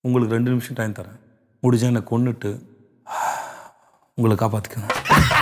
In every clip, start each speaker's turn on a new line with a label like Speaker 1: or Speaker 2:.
Speaker 1: உங்களுக்கு 2 நிமிஷம் டைம் தரேன். முடிஞ்சா என்னை கொன்னுட்டு உங்களை காப்பாற்றிக்கணும்.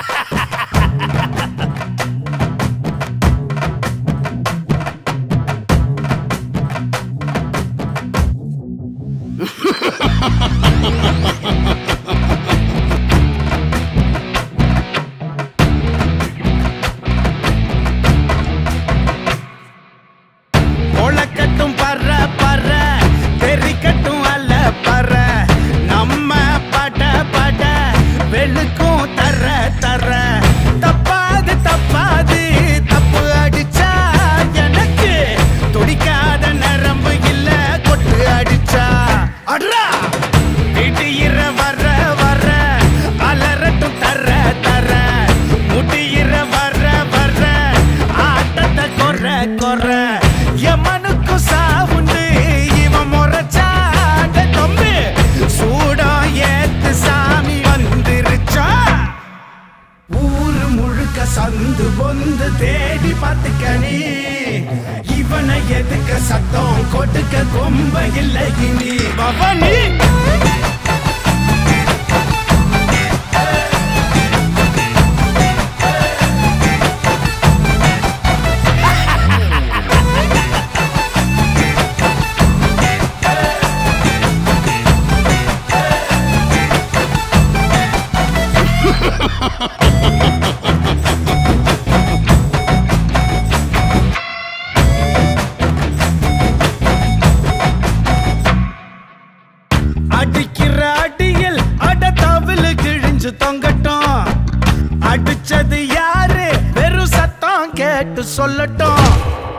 Speaker 2: கொளக்கட்டும் பற பற தெரிக்கட்டும் அல்ல பற நம்ம பட பட வெளுக்கும் தர தர தப்பாது தப்பாது தப்பு அடிச்சா எனக்கு துடிக்காத நரம்பு இல்ல கொட்டு அடிச்சா அட்ரா இடியிற வர வர அலரட்டும் தர தர முடியிற வர வர ஆட்டத்தை கொற கொற எமனுக்கு சாவுண்டு இவன் முறைச்சாட தம்பி சூடம் ஏத்து சாமி வந்துருச்சா ஊரு முழுக்க சந்து பொந்து தேடி பார்த்துக்கணி இவனை எதுக்க சத்தம் கொடுக்க கொம்ப இல்லை இனி பவனி அடிக்கிற அடியில் அடத்தாவில கிழிஞ்சு தொங்கட்டும் அடிச்சது யாரு வெறும் சத்தம் கேட்டு சொல்லட்டும்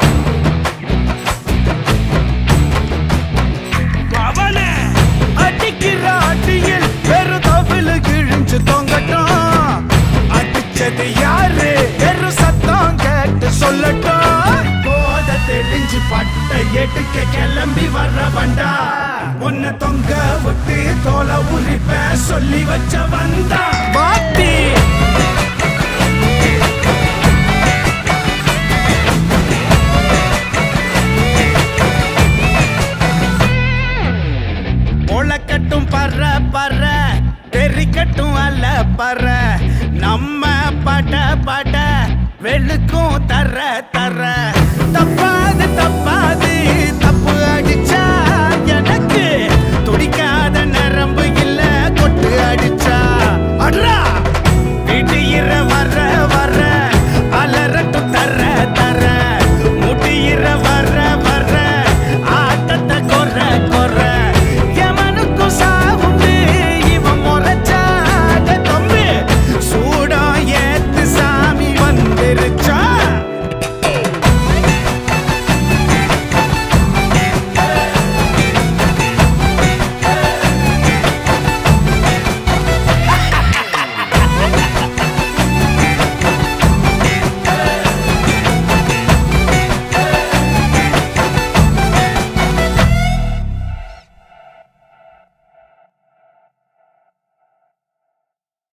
Speaker 2: அவனே அடிக்கிற அடியில் வெறும் தவில கிழிஞ்சு தொங்கட்டும் அடிச்சது யாரு வெறும் சத்தம் கேட்டு சொல்லட்டும் போத தெளிஞ்சு பட்ட எடுக்க கிளம்பி வர்ற வண்டா உன்னை தொங்க விட்டு தோலை உரிப்ப சொல்லி வச்ச வந்தா பாத்தி கொளக்கட்டும் பற பற தெரிக்கட்டும் அல்ல பற நம்ம பட பட வெளுக்கும் தர தர தப்பாது தப்பாது